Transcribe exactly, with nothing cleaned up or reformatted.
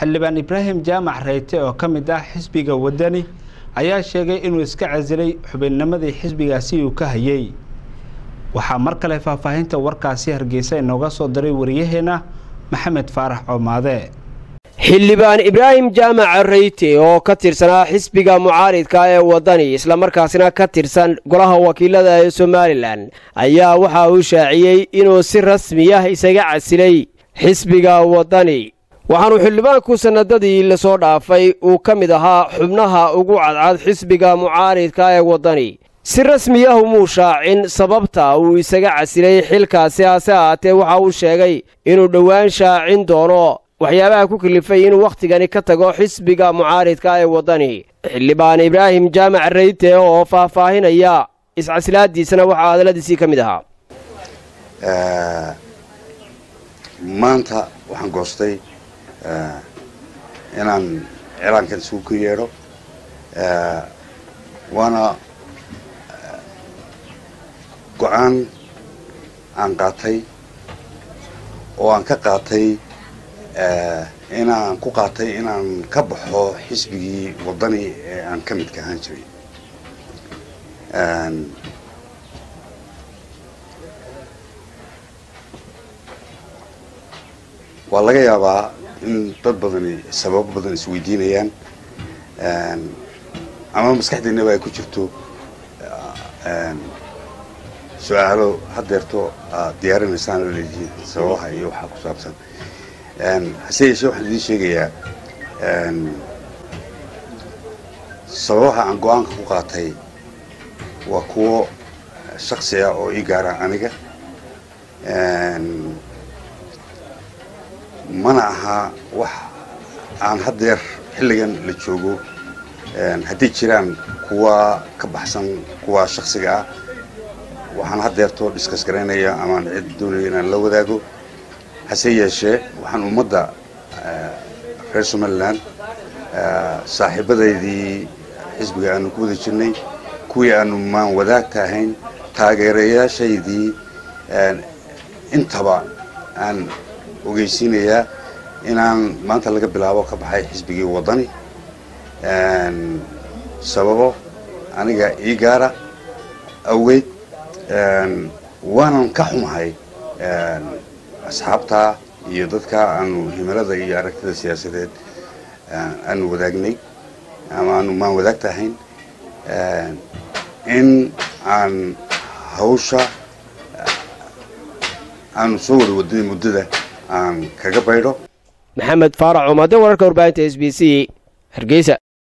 xildhibaan Ibraahim Jaamac Reyte oo kamid ah xisbiga wadani ayaa sheegay inuu iska casilay xubinnimadii xisbigaasi uu ka hayay waxa mar kale faahfaahinta warkaasi Hargeysa inooga soo diray wariyaheena Maxamed Faarax Coomaade xildhibaan Ibraahim Jaamac Reyte oo ka tirsanaa xisbiga mucaaridka ee wadani isla markaasina ka tirsan golaha wakiilada ee Somaliland ayaa waxa uu shaaciyay inuu si rasmi ah isaga casilay xisbiga wadani waxaanu xildhibaanku sanadadii la soo dhaafay uu kamid ahaa xubnaha ugu cadcad xisbiga mucaaridka ee wadani si rasmi ah uu shaacin sababta uu isaga casilay xilkaasi asaate waxa uu sheegay inuu dhawaan shaacin doono waxyaabaha ku kalifay inuu waqtigani ka tago xisbiga mucaaridka ee wadani xildhibaan Ibraahim Jaamac Reyte oo faahfaahinaya iscasilaadiisana waxa hadaladiisii kamid ahaa ee maanta waxaan goostay inaan ciidankan soo ku yeero ee wana go'aan aan qaatay oo aan ka qaatay ee inaan ku qaatay inaan ka baxo xisbigii wadani ee aan ka mid ka ahaan jiray een waa laga yaabaa in dad badan sabab badan is weydiinayaan een ama maskaxdeena ay ku jirto een su'aalo hadeerto diyaarinaysan leeyihiin sababaha iyo waxa ku saabsan een haseeyay waxaan idin sheegayaa een sababaha aan go'aanka ku qaatay waa kuwo shakhsi ah oo ii gaara aniga een mana aha wax aan hadeer xilligan la joogo een hadii jiraan kuwa ka baxsan kuwa shakhsiga ah waxaan hadeerto discuss gareynaya ama cid doonaya inaan la wadaago haseeyay waxaan ummadda reer Somaliland saaxiibadeedii xisbiga aan ku wada jirnay kuwii aanu maan wadaagta ahayn taageerayaashaydii intaba aan ogeysiinaya inaan maanta laga bilaabo ka baxay xisbigii wadani een sababo aniga ii gaara awgeed een waanan ka xumahay een asxaabta iyo dadka aanu himilada iyo aragtida siyaasadeed aanu wadaagnay ama aanu maan wadaagta ahayn een in aan hawsha aanu soo warwaday muddada aan kaga baydo Maxamed Faarax Coomaade wararka warbaahinta S B C Hargeysa.